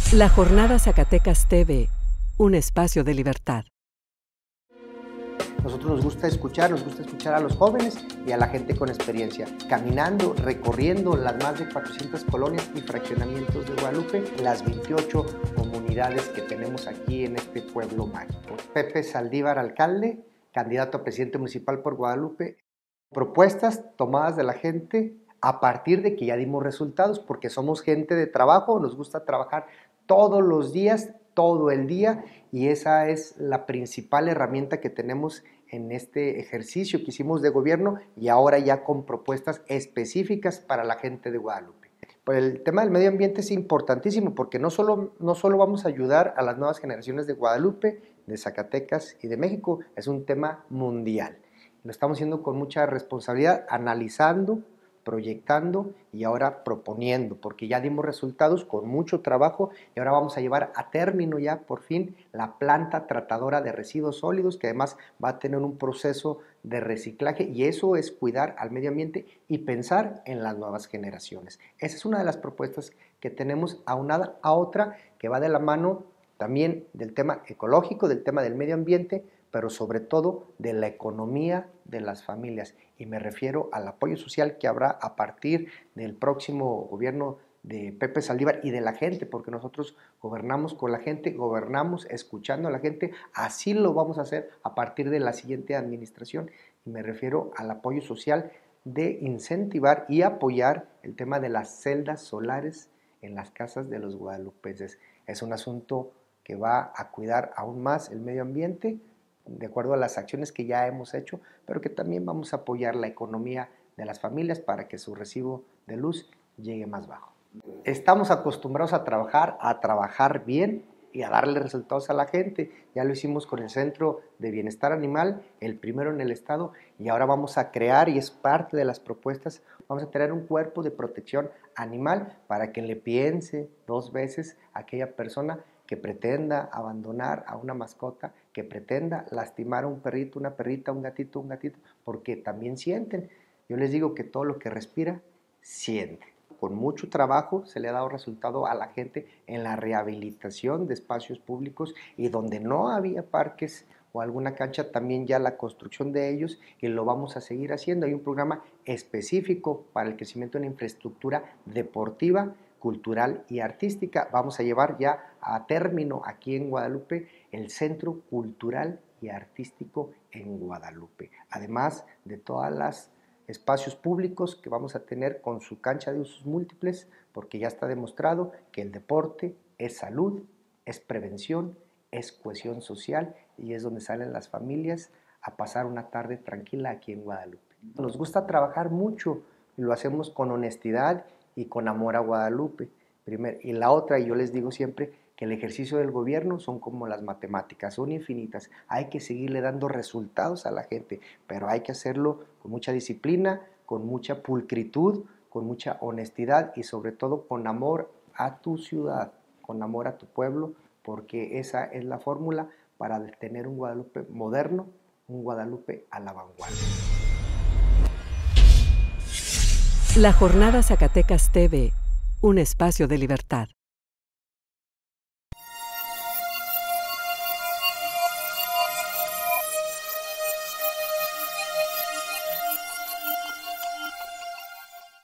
La Jornada Zacatecas TV, un espacio de libertad. Nosotros nos gusta escuchar a los jóvenes y a la gente con experiencia, caminando, recorriendo las más de 400 colonias y fraccionamientos de Guadalupe, las 28 comunidades que tenemos aquí en este pueblo mágico. Pepe Saldívar, alcalde, candidato a presidente municipal por Guadalupe. Propuestas tomadas de la gente a partir de que ya dimos resultados, porque somos gente de trabajo, nos gusta trabajar todos los días, todo el día, y esa es la principal herramienta que tenemos en este ejercicio que hicimos de gobierno y ahora ya con propuestas específicas para la gente de Guadalupe. Pues el tema del medio ambiente es importantísimo porque no solo vamos a ayudar a las nuevas generaciones de Guadalupe, de Zacatecas y de México, es un tema mundial. Lo estamos haciendo con mucha responsabilidad, analizando, proyectando y ahora proponiendo, porque ya dimos resultados con mucho trabajo y ahora vamos a llevar a término ya por fin la planta tratadora de residuos sólidos, que además va a tener un proceso de reciclaje, y eso es cuidar al medio ambiente y pensar en las nuevas generaciones. Esa es una de las propuestas que tenemos, aunada a otra que va de la mano también del tema ecológico, del tema del medio ambiente, pero sobre todo de la economía de las familias. Y me refiero al apoyo social que habrá a partir del próximo gobierno de Pepe Saldívar y de la gente, porque nosotros gobernamos con la gente, gobernamos escuchando a la gente, así lo vamos a hacer a partir de la siguiente administración. Y me refiero al apoyo social de incentivar y apoyar el tema de las celdas solares en las casas de los guadalupenses. Es un asunto que va a cuidar aún más el medio ambiente, de acuerdo a las acciones que ya hemos hecho, pero que también vamos a apoyar la economía de las familias para que su recibo de luz llegue más bajo. Estamos acostumbrados a trabajar bien y a darle resultados a la gente. Ya lo hicimos con el Centro de Bienestar Animal, el primero en el estado, y ahora vamos a crear, y es parte de las propuestas, vamos a tener un cuerpo de protección animal para que le piense dos veces a aquella persona que pretenda abandonar a una mascota, que pretenda lastimar a un perrito, una perrita, un gatito, porque también sienten. Yo les digo que todo lo que respira, siente. Con mucho trabajo se le ha dado resultado a la gente en la rehabilitación de espacios públicos, y donde no había parques o alguna cancha, también ya la construcción de ellos, y lo vamos a seguir haciendo. Hay un programa específico para el crecimiento en infraestructura deportiva, cultural y artística. Vamos a llevar ya a término aquí en Guadalupe el Centro Cultural y Artístico en Guadalupe, además de todas las espacios públicos que vamos a tener con su cancha de usos múltiples, porque ya está demostrado que el deporte es salud, es prevención, es cohesión social, y es donde salen las familias a pasar una tarde tranquila aquí en Guadalupe. Nos gusta trabajar mucho y lo hacemos con honestidad y con amor a Guadalupe. Y la otra, y yo les digo siempre, que el ejercicio del gobierno son como las matemáticas, son infinitas. Hay que seguirle dando resultados a la gente, pero hay que hacerlo con mucha disciplina, con mucha pulcritud, con mucha honestidad y sobre todo con amor a tu ciudad, con amor a tu pueblo, porque esa es la fórmula para tener un Guadalupe moderno, un Guadalupe a la vanguardia. La Jornada Zacatecas TV, un espacio de libertad.